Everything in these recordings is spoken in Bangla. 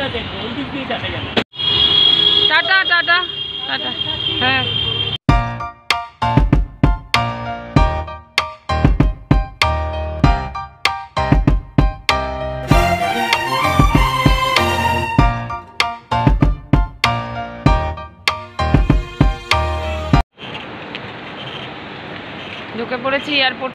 Tata tata tata. হ্যাঁ ঢুকে পড়েছি এয়ারপোর্ট।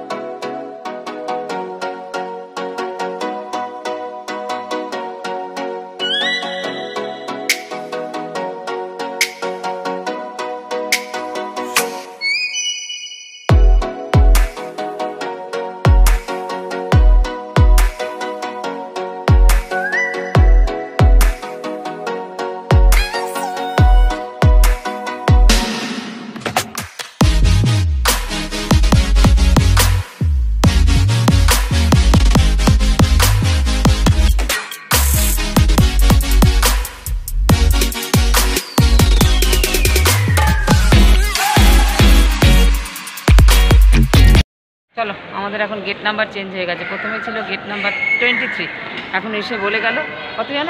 চলো আমাদের এখন গেট নাম্বার চেঞ্জ হয়ে গেছে। প্রথমে ছিল গেট নাম্বার 23, এখন এসে বলে গেল কত জানো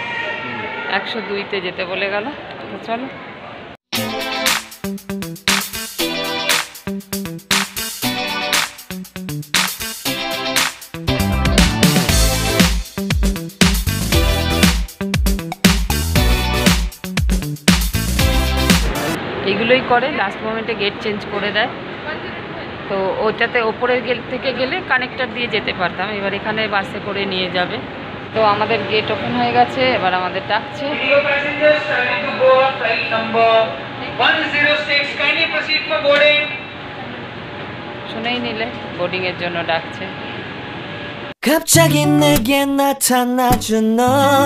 102তে যেতে বলে গেল। তো চলো এইগুলোই করে, লাস্ট মোমেন্টে গেট চেঞ্জ করে দেয়। তো ওটাতে ওপরের গেট থেকে গেলে কানেক্টর দিয়ে যেতে পারতাম, এবার এখানে বাসে করে নিয়ে যাবে। তো আমাদের গেট ওপেন হয়ে গেছে, এবার আমাদের ডাকছে। শুনেই নিলে বোর্ডিংয়ের জন্য ডাকছে। 갑자기 내게 나타나준 너,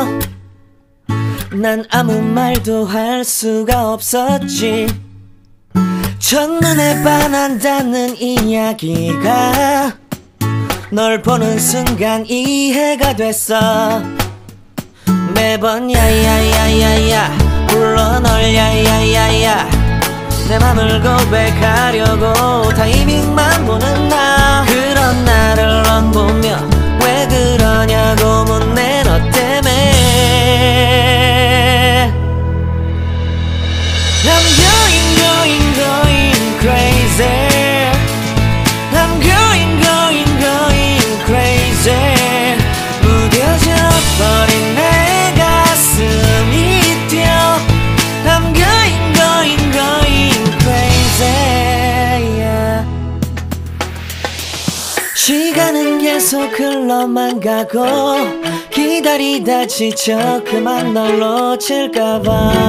난 아무 말도 할 수가 없었지. 첫눈에 반한다는 이야기가 널 보는 순간 이해가 됐어. 매번 야야야야야 불러 널 야야야야, 내 맘을 고백하려고 타이밍만 보는 나. 그런 나를 넌 보며 왜 그러냐고 묻네 너 때문에. I'm going crazy. I'm going crazy. 무뎌져 버린 내 가슴이 뛰어. I'm going crazy. Yeah. 시간은 계속 흘러만 가고 기다리다 지쳐 그만 널 놓칠까봐.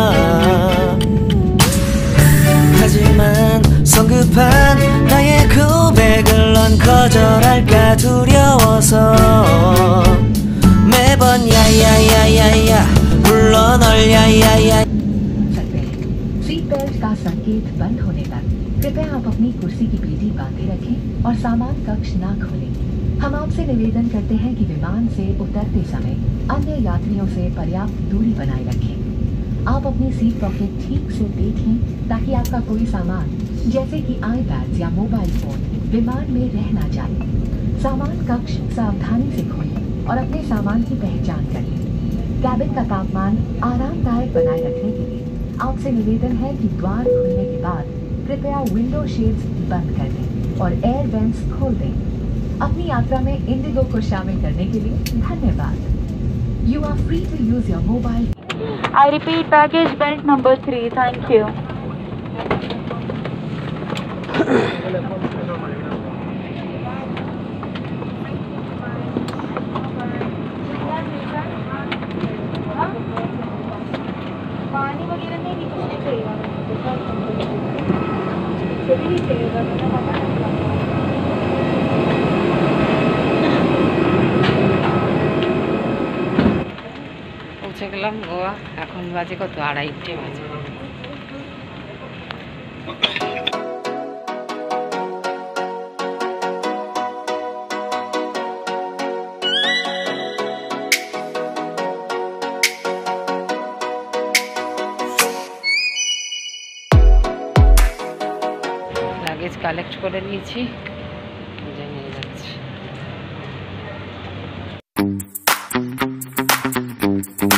하지만 성급한 나의 고백을 넌 거절할까 두려워서 매번 야야야야야 불러 널 야야야. Seat belt का संकेत बंद होने तक कृपया आप अपनी कुर्सी की पेटी बांधे रखें और सामान कक्ष ना खोलें। हम आपसे निवेदन करते हैं कि विमान से उतरते समय अन्य यात्रियों से पर्याप्त दूरी बनाए रखें। आप अपनी सीट पॉकेट ठीक से देखें ताकि आपका कोई सामान जैसे कि आईपैड या मोबाइल फोन विमान में रह ना जाए। सामान कक्ष सावधानी से खोलें और अपने सामान की पहचान करें। कैबिन का तापमान आरामदायक बनाए रखने के लिए आपसे निवेदन है कि द्वार खुलने के बाद कृपया विंडो शेड्स बंद कर दें और एयर वेंट्स खोल दें। अपनी यात्रा में इंडिगो को शामिल करने के लिए धन्यवाद। You are free to use your mobile. I repeat, baggage belt number 3. Thank you. पानी वगैरह नहीं कुछ चाहिए পৌঁছে গেলাম গোয়া। এখন বাজে কত 2:30 বাজে। লাগেজ কালেক্ট করে নিয়েছি, নিয়ে যাচ্ছি।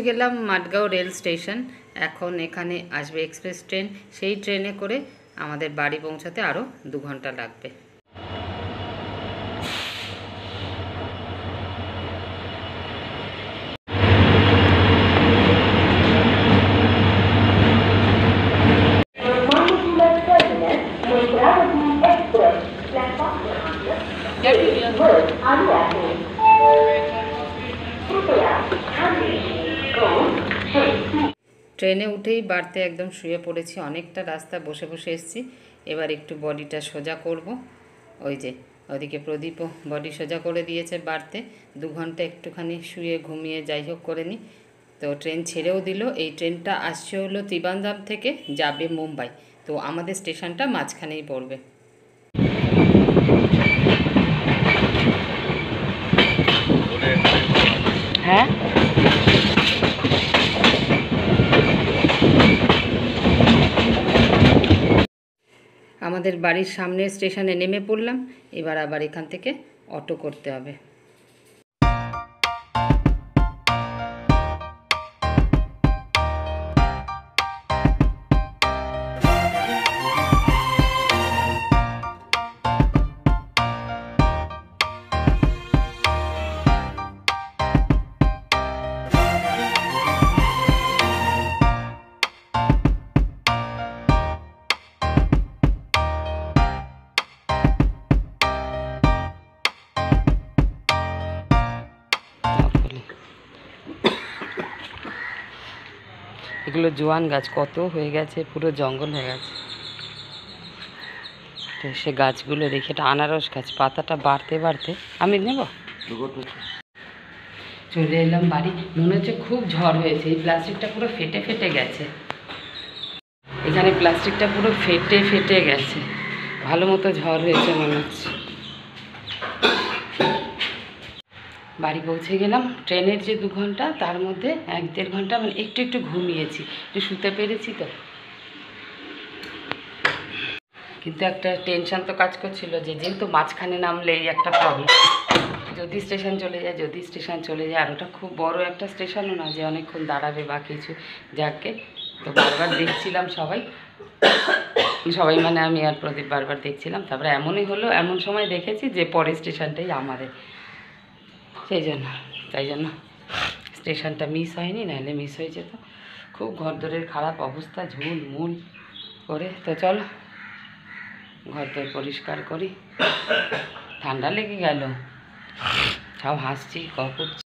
গেলাম মাদগাঁও রেল স্টেশন। এখন এখানে আসবে এক্সপ্রেস ট্রেন, সেই ট্রেনে করে আমাদের বাড়ি পৌঁছাতে আরও 2 ঘন্টা লাগবে। ট্রেনে উঠেই বাড়তে একদম শুয়ে পড়েছি, অনেকটা রাস্তা বসে বসে এসেছি। এবার একটু বডিটা সোজা করব। ওই যে ওদিকে প্রদীপও বডি সোজা করে দিয়েছে বাড়তে। 2 ঘন্টা একটুখানি শুয়ে ঘুমিয়ে যাই হোক করে নিই। তো ট্রেন ছেড়েও দিল। এই ট্রেনটা আসছে হলো ত্রিবান্দ্রাম থেকে, যাবে মুম্বাই। তো আমাদের স্টেশনটা মাঝখানেই পড়বে। হ্যাঁ, আমাদের বাড়ির সামনের স্টেশনে নেমে পড়লাম। এবার আবার এখান থেকে অটো করতে হবে। এগুলো জোয়ান গাছ, কত হয়ে গেছে, পুরো জঙ্গল হয়ে গেছে। তো সে গাছগুলো দেখে, এটা আনারস গাছ, পাতাটা বাড়তে বাড়তে আমি নেব। চলে এলাম বাড়ি। মনে হচ্ছে খুব ঝড় হয়েছে, এই প্লাস্টিকটা পুরো ফেটে ফেটে গেছে। এখানে প্লাস্টিকটা পুরো ফেটে ফেটে গেছে, ভালো মতো ঝড় হয়েছে মনে হচ্ছে। বাড়ি পৌঁছে গেলাম। ট্রেনের যে 2 ঘন্টা, তার মধ্যে 1-1.5 ঘন্টা মানে একটু একটু ঘুমিয়েছি, একটু শুতে পেরেছি। তো কিন্তু একটা টেনশন তো কাজ করছিল, যে যেহেতু মাঝখানে নামলে এই একটা প্রবলেম, যদি স্টেশন চলে যায়, যদি স্টেশন চলে যায়। আর ওটা খুব বড় একটা স্টেশনও না যে অনেকক্ষণ দাঁড়াবে বা কিছু, যাকে তো বারবার দেখছিলাম সবাই মানে আমি আর প্রদীপ বারবার দেখছিলাম। তারপরে এমনই হলো, এমন সময় দেখেছি যে পরের স্টেশনটাই আমাদের, তাই জন্য স্টেশনটা মিস হয়নি, নাহলে মিস হয়ে যেত। খুব ঘরদোরের খারাপ অবস্থা, ঝুল মুল করে। তো চলো ঘরদোর পরিষ্কার করি। ঠান্ডা লেগে গেল, সব হাসছি, করছি।